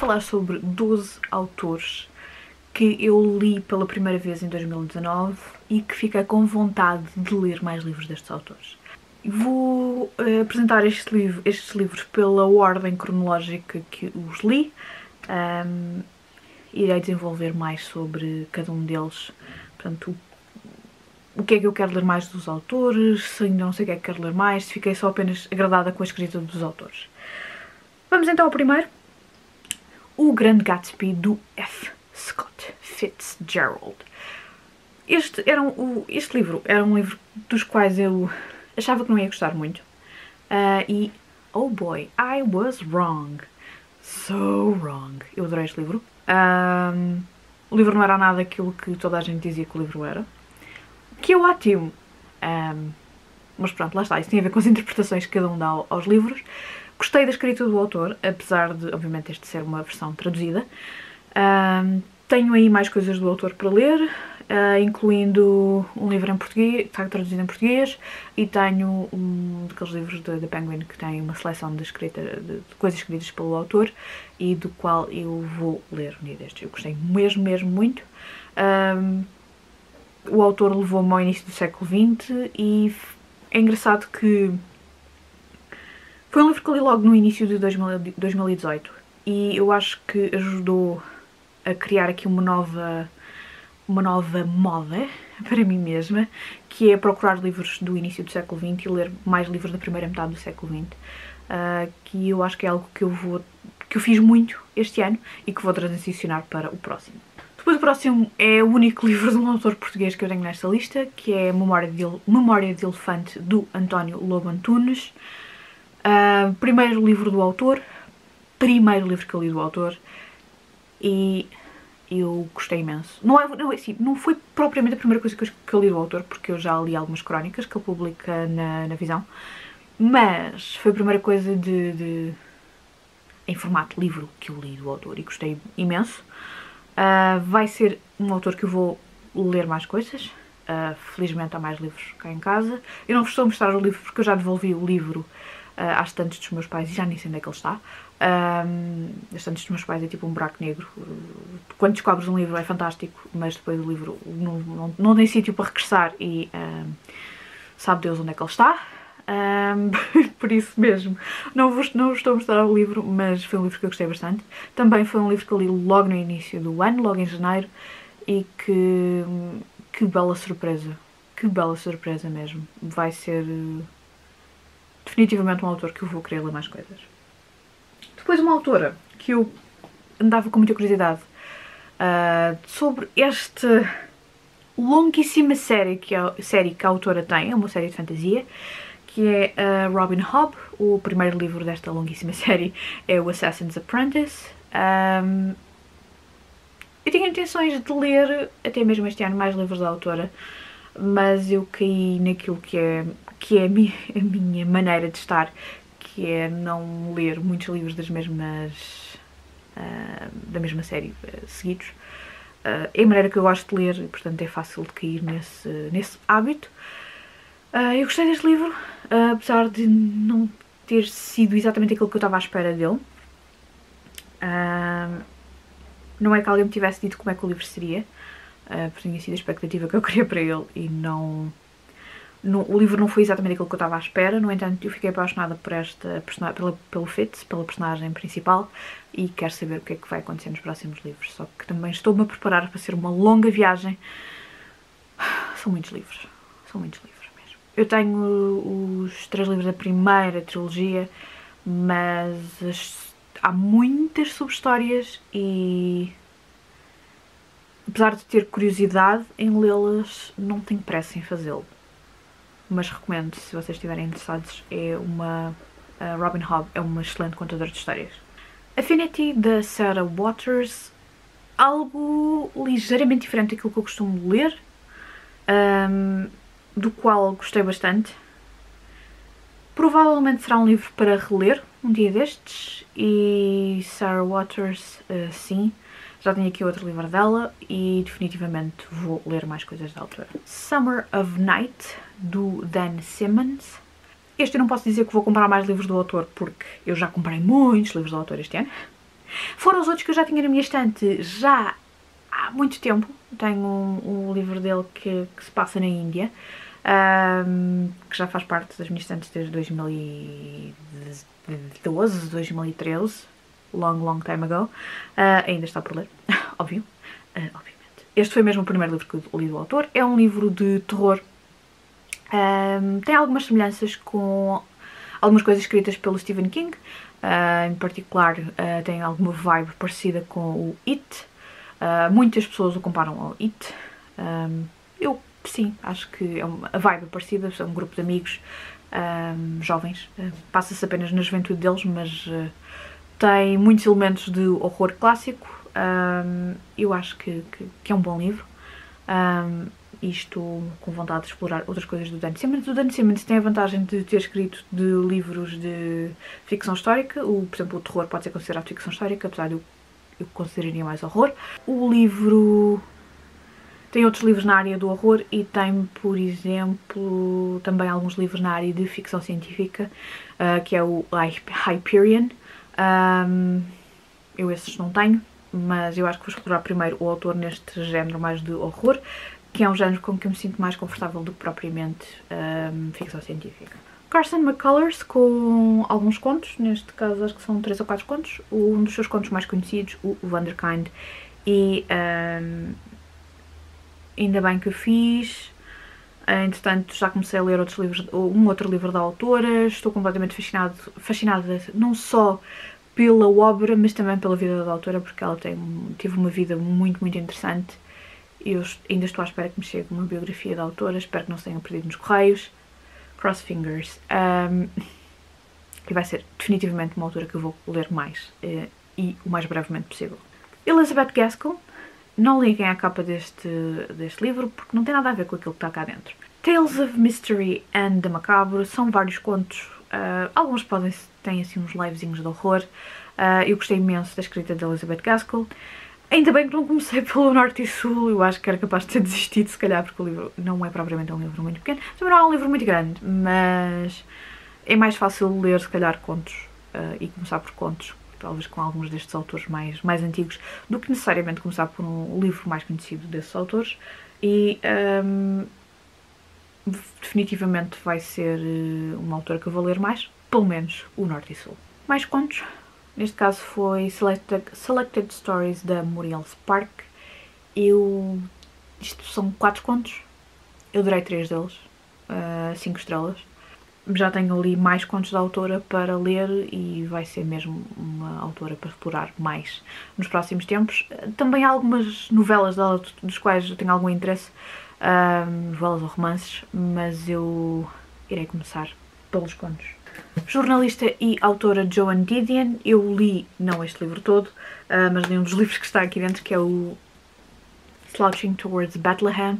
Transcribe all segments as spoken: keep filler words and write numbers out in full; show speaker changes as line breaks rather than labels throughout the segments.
falar sobre doze autores que eu li pela primeira vez em dois mil e dezanove e que fiquei com vontade de ler mais livros destes autores. Vou uh, apresentar este livro, estes livros pela ordem cronológica que os li. Um, irei desenvolver mais sobre cada um deles. Portanto, o, o que é que eu quero ler mais dos autores, se ainda não sei o que é que quero ler mais, se fiquei só apenas agradada com a escrita dos autores. Vamos então ao primeiro. O Grande Gatsby, do F. Scott Fitzgerald. Este, era um, este livro era um livro dos quais eu achava que não ia gostar muito. Uh, e, oh boy, I was wrong. So wrong. Eu adorei este livro. Um, o livro não era nada aquilo que toda a gente dizia que o livro era. Que é ótimo. Um, mas pronto, lá está. Isso tem a ver com as interpretações que cada um dá aos livros. Gostei da escrita do autor, apesar de, obviamente, este ser uma versão traduzida. Um, tenho aí mais coisas do autor para ler, uh, incluindo um livro em português, que está traduzido em português, e tenho um daqueles livros da Penguin que tem uma seleção de, escrita, de, de coisas escritas pelo autor e do qual eu vou ler um dia destes. Eu gostei mesmo, mesmo muito. Um, o autor levou-me ao início do século vinte e é engraçado que foi um livro que eu li logo no início de dois mil e dezoito e eu acho que ajudou a criar aqui uma nova, uma nova moda para mim mesma, que é procurar livros do início do século vinte e ler mais livros da primeira metade do século vinte, uh, que eu acho que é algo que eu, vou, que eu fiz muito este ano e que vou transicionar para o próximo. Depois o próximo é o único livro de um autor português que eu tenho nesta lista, que é Memória de, Memória de Elefante, do António Lobo Antunes. Uh, primeiro livro do autor, primeiro livro que eu li do autor, e eu gostei imenso. Não, é, não, assim, não foi propriamente a primeira coisa que eu, que eu li do autor, porque eu já li algumas crónicas que ele publica na, na Visão, mas foi a primeira coisa de, de em formato livro que eu li do autor e gostei imenso. Uh, vai ser um autor que eu vou ler mais coisas. Uh, felizmente há mais livros cá em casa. Eu não vos estou a mostrar o livro porque eu já devolvi o livro Uh, às estantes dos meus pais e já nem sei onde é que ele está. Um, as estantes dos meus pais é tipo um buraco negro. Quando descobres um livro é fantástico, mas depois o livro não, não, não tem sítio para regressar e um, sabe Deus onde é que ele está. Um, por isso mesmo, não vos, não vos estou a mostrar o livro, mas foi um livro que eu gostei bastante. Também foi um livro que eu li logo no início do ano, logo em janeiro, e que, que bela surpresa. Que bela surpresa mesmo. Vai ser definitivamente um autor que eu vou querer ler mais coisas. Depois uma autora que eu andava com muita curiosidade uh, sobre esta longuíssima série que, a, série que a autora tem, é uma série de fantasia, que é a uh, Robin Hobb. O primeiro livro desta longuíssima série é o Assassin's Apprentice. Um, eu tinha intenções de ler, até mesmo este ano, mais livros da autora, mas eu caí naquilo que é, que é a, minha, a minha maneira de estar, que é não ler muitos livros das mesmas, uh, da mesma série uh, seguidos. Uh, é a maneira que eu gosto de ler e, portanto, é fácil de cair nesse, nesse hábito. Uh, eu gostei deste livro, uh, apesar de não ter sido exatamente aquilo que eu estava à espera dele. Uh, não é que alguém me tivesse dito como é que o livro seria, Uh, porque tinha sido a expectativa que eu queria para ele e não, não... O livro não foi exatamente aquilo que eu estava à espera, no entanto eu fiquei apaixonada por esta personagem, pela, pelo Fitz, pela personagem principal, e quero saber o que é que vai acontecer nos próximos livros. Só que também estou-me a preparar para ser uma longa viagem. São muitos livros, são muitos livros mesmo. Eu tenho os três livros da primeira trilogia, mas as... há muitas sub-histórias e... apesar de ter curiosidade em lê-las, não tenho pressa em fazê-lo. Mas recomendo, se vocês estiverem interessados, é uma... A Robin Hobb é uma excelente contadora de histórias. Affinity, da Sarah Waters, algo ligeiramente diferente daquilo que eu costumo ler, um, do qual gostei bastante. Provavelmente será um livro para reler um dia destes, e Sarah Waters, uh, sim. Já tenho aqui outro livro dela e definitivamente vou ler mais coisas da autora. Summer of Night, do Dan Simmons. Este eu não posso dizer que vou comprar mais livros do autor porque eu já comprei muitos livros do autor este ano. Fora os outros que eu já tinha na minha estante já há muito tempo. Tenho um, um livro dele que, que se passa na Índia, um, que já faz parte das minhas estantes desde dois mil e doze, dois mil e treze, long, long time ago. Uh, ainda está por ler, óbvio, uh, obviamente. Este foi mesmo o primeiro livro que eu li do autor. É um livro de terror. Um, tem algumas semelhanças com algumas coisas escritas pelo Stephen King. Uh, em particular, uh, tem alguma vibe parecida com o It. Uh, muitas pessoas o comparam ao It. Um, eu, sim, acho que é uma, a vibe é parecida. São um grupo de amigos um, jovens. Uh, Passa-se apenas na juventude deles, mas uh, tem muitos elementos de horror clássico. Um, eu acho que, que, que é um bom livro. Um, e estou com vontade de explorar outras coisas do Dan Simmons. O Dan Simmons tem a vantagem de ter escrito de livros de ficção histórica. O, por exemplo, o terror pode ser considerado ficção histórica, apesar de eu, eu consideraria mais horror. O livro tem outros livros na área do horror e tem, por exemplo, também alguns livros na área de ficção científica, uh, que é o Hyperion. Um, eu esses não tenho, mas eu acho que vou explorar primeiro o autor neste género mais de horror, que é um género com que eu me sinto mais confortável do que propriamente um, ficção científica. Carson McCullers, com alguns contos, neste caso acho que são três ou quatro contos, um dos seus contos mais conhecidos, o Wunderkind, e um, ainda bem que fiz. Entretanto, já comecei a ler outros livros, um outro livro da autora. Estou completamente fascinado, fascinada não só pela obra, mas também pela vida da autora, porque ela tem, teve uma vida muito, muito interessante. Eu ainda estou à espera que me chegue uma biografia da autora, espero que não se tenha perdido nos correios. Cross fingers. Um, e vai ser definitivamente uma autora que eu vou ler mais, uh, e o mais brevemente possível. Elizabeth Gaskell. Não liguem à capa deste, deste livro, porque não tem nada a ver com aquilo que está cá dentro. Tales of Mystery and the Macabre são vários contos. Uh, alguns podem têm assim uns livezinhos de horror. Uh, eu gostei imenso da escrita de Elizabeth Gaskell. Ainda bem que não comecei pelo Norte e Sul, eu acho que era capaz de ter desistido, se calhar, porque o livro não é propriamente um livro muito pequeno. Também não é um livro muito grande, mas é mais fácil ler, se calhar, contos, uh, e começar por contos, talvez com alguns destes autores mais, mais antigos, do que necessariamente começar por um livro mais conhecido desses autores. E um, definitivamente vai ser uma autora que eu vou ler mais, pelo menos o Norte e Sul. Mais contos. Neste caso foi Selected, Selected Stories da Muriel Spark. Eu... Isto são quatro contos. Eu adorei três deles. Uh, cinco estrelas. Já tenho ali mais contos da autora para ler e vai ser mesmo uma autora para explorar mais nos próximos tempos. Também há algumas novelas dela dos quais eu tenho algum interesse. Uh, novelas ou romances. Mas eu irei começar pelos contos. Jornalista e autora Joan Didion. Eu li, não este livro todo, uh, mas li um dos livros que está aqui dentro, que é o Slouching Towards Bethlehem.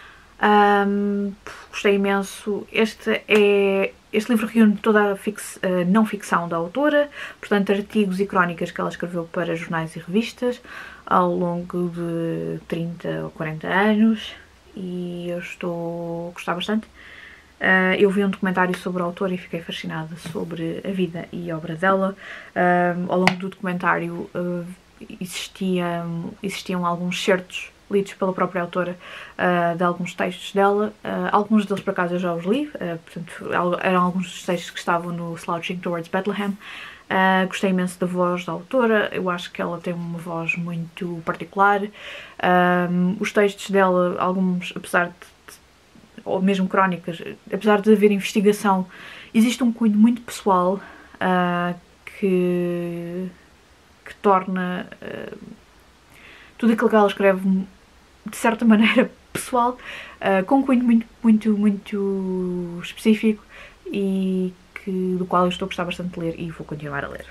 Um, gostei imenso. Este, é, este livro reúne toda a fix, uh, não ficção da autora, portanto artigos e crónicas que ela escreveu para jornais e revistas ao longo de trinta ou quarenta anos, e eu estou a gostar bastante. Uh, eu vi um documentário sobre a autora e fiquei fascinada sobre a vida e obra dela. Uh, ao longo do documentário uh, existiam, existiam alguns certos lidos pela própria autora uh, de alguns textos dela. Uh, alguns deles, por acaso, eu já os li. Uh, portanto, eram alguns dos textos que estavam no Slouching Towards Bethlehem. Uh, gostei imenso da voz da autora. Eu acho que ela tem uma voz muito particular. Uh, os textos dela, alguns, apesar de ou mesmo crónicas, apesar de haver investigação, existe um cunho muito pessoal uh, que, que torna uh, tudo aquilo que ela escreve de certa maneira pessoal, uh, com um cunho muito, muito, muito específico, e que, do qual eu estou a gostar bastante de ler e vou continuar a ler.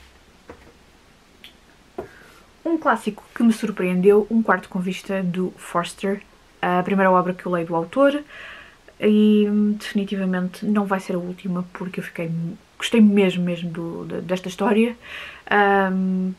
Um clássico que me surpreendeu, Um Quarto com Vista, do Forster. A primeira obra que eu leio do autor, e definitivamente não vai ser a última, porque eu fiquei, gostei mesmo, mesmo do, de, desta história. Um,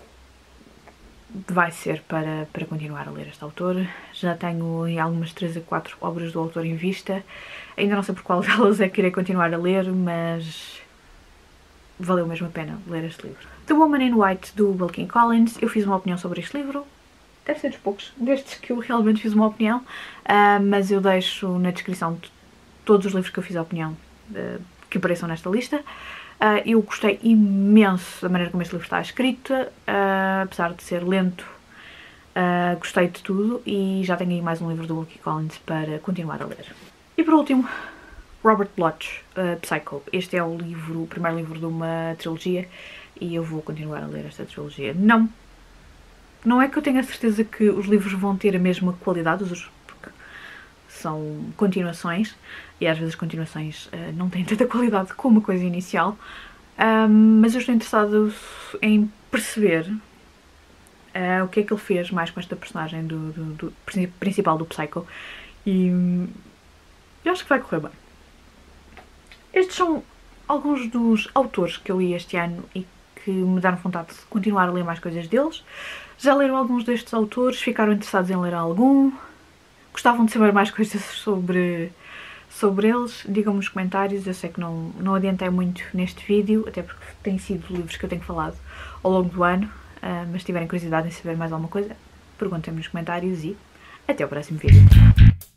vai ser para, para continuar a ler este autor. Já tenho em algumas três a quatro obras do autor em vista. Ainda não sei por qual delas é que irei continuar a ler, mas valeu mesmo a pena ler este livro. The Woman in White, do Wilkie Collins. Eu fiz uma opinião sobre este livro. Deve ser dos poucos, destes que eu realmente fiz uma opinião, uh, mas eu deixo na descrição de todos os livros que eu fiz a opinião uh, que apareçam nesta lista. Uh, eu gostei imenso da maneira como este livro está escrito, uh, apesar de ser lento, uh, gostei de tudo e já tenho aí mais um livro do Wilkie Collins para continuar a ler. E por último, Robert Bloch, uh, Psycho. Este é o livro, o primeiro livro de uma trilogia e eu vou continuar a ler esta trilogia. Não, não é que eu tenha a certeza que os livros vão ter a mesma qualidade, porque são continuações e às vezes as continuações uh, não têm tanta qualidade como a coisa inicial, um, mas eu estou interessada em perceber uh, o que é que ele fez mais com esta personagem do, do, do principal do Psycho e um, eu acho que vai correr bem. Estes são alguns dos autores que eu li este ano e que me deram vontade de continuar a ler mais coisas deles. Já leram alguns destes autores? Ficaram interessados em ler algum? Gostavam de saber mais coisas sobre, sobre eles? Digam-me nos comentários. Eu sei que não, não adiantei muito neste vídeo, até porque têm sido livros que eu tenho falado ao longo do ano, mas se tiverem curiosidade em saber mais alguma coisa, perguntem-me nos comentários e até o próximo vídeo.